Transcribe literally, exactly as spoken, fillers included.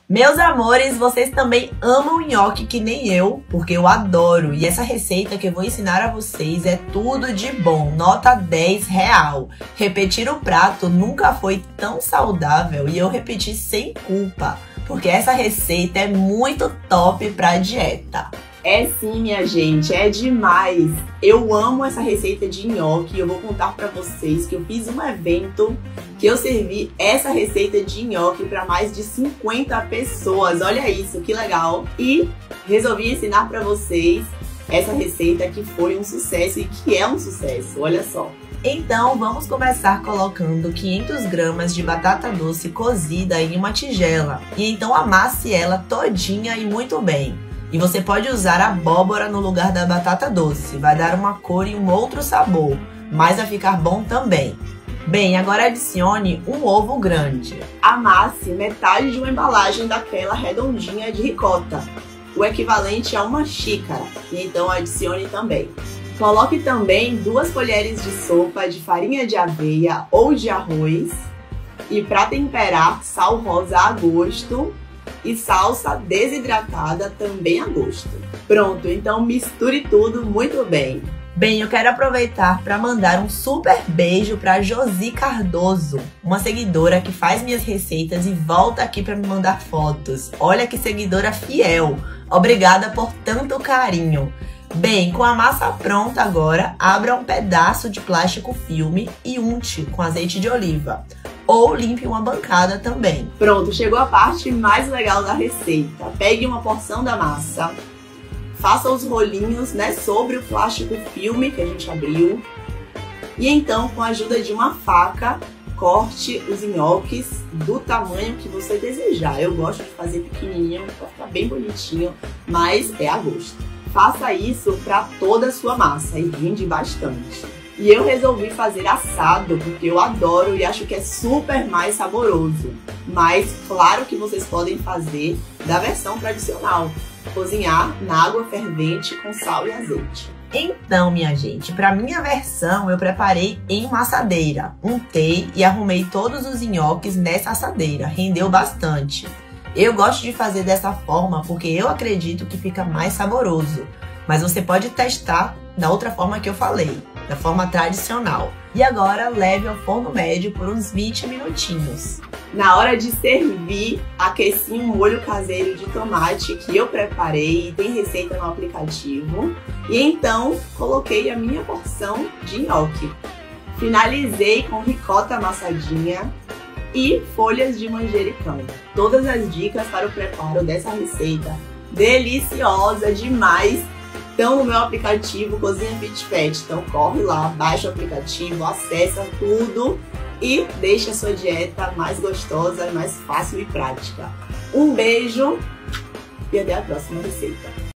Meus amores, vocês também amam nhoque que nem eu, porque eu adoro. E essa receita que eu vou ensinar a vocês é tudo de bom, nota dez real. Repetir o prato nunca foi tão saudável e eu repeti sem culpa, porque essa receita é muito top pra dieta. É sim, minha gente, é demais! Eu amo essa receita de nhoque e eu vou contar pra vocês que eu fiz um evento que eu servi essa receita de nhoque para mais de cinquenta pessoas. Olha isso, que legal! E resolvi ensinar pra vocês essa receita que foi um sucesso e que é um sucesso, olha só! Então vamos começar colocando quinhentas gramas de batata doce cozida em uma tigela. E então amasse ela todinha e muito bem. E você pode usar abóbora no lugar da batata doce, vai dar uma cor e um outro sabor, mas vai ficar bom também. Bem, agora adicione um ovo grande. Amasse metade de uma embalagem daquela redondinha de ricota, o equivalente a uma xícara, e então adicione também. Coloque também duas colheres de sopa de farinha de aveia ou de arroz, e para temperar, sal rosa a gosto, e salsa desidratada também a gosto. Pronto, então misture tudo muito bem. Bem, eu quero aproveitar para mandar um super beijo para Josi Cardoso, uma seguidora que faz minhas receitas e volta aqui para me mandar fotos. Olha que seguidora fiel! Obrigada por tanto carinho! Bem, com a massa pronta agora, abra um pedaço de plástico filme e unte com azeite de oliva. Ou limpe uma bancada também. Pronto, chegou a parte mais legal da receita. Pegue uma porção da massa, faça os rolinhos, né, sobre o plástico filme que a gente abriu. E então, com a ajuda de uma faca, corte os nhoques do tamanho que você desejar. Eu gosto de fazer pequenininho para ficar bem bonitinho, mas é a gosto. Faça isso para toda a sua massa e rende bastante. E eu resolvi fazer assado, porque eu adoro e acho que é super mais saboroso. Mas claro que vocês podem fazer da versão tradicional. Cozinhar na água fervente com sal e azeite. Então, minha gente, para minha versão eu preparei em uma assadeira. Untei e arrumei todos os nhoques nessa assadeira. Rendeu bastante. Eu gosto de fazer dessa forma porque eu acredito que fica mais saboroso. Mas você pode testar da outra forma que eu falei, da forma tradicional. E agora leve ao forno médio por uns vinte minutinhos. Na hora de servir, aqueci um molho caseiro de tomate que eu preparei e tem receita no aplicativo. E então coloquei a minha porção de nhoque. Finalizei com ricota amassadinha e folhas de manjericão. Todas as dicas para o preparo dessa receita deliciosa demais estão no meu aplicativo Cozinha Fit Fat. Então corre lá, baixa o aplicativo, acessa tudo e deixa a sua dieta mais gostosa, mais fácil e prática. Um beijo e até a próxima receita.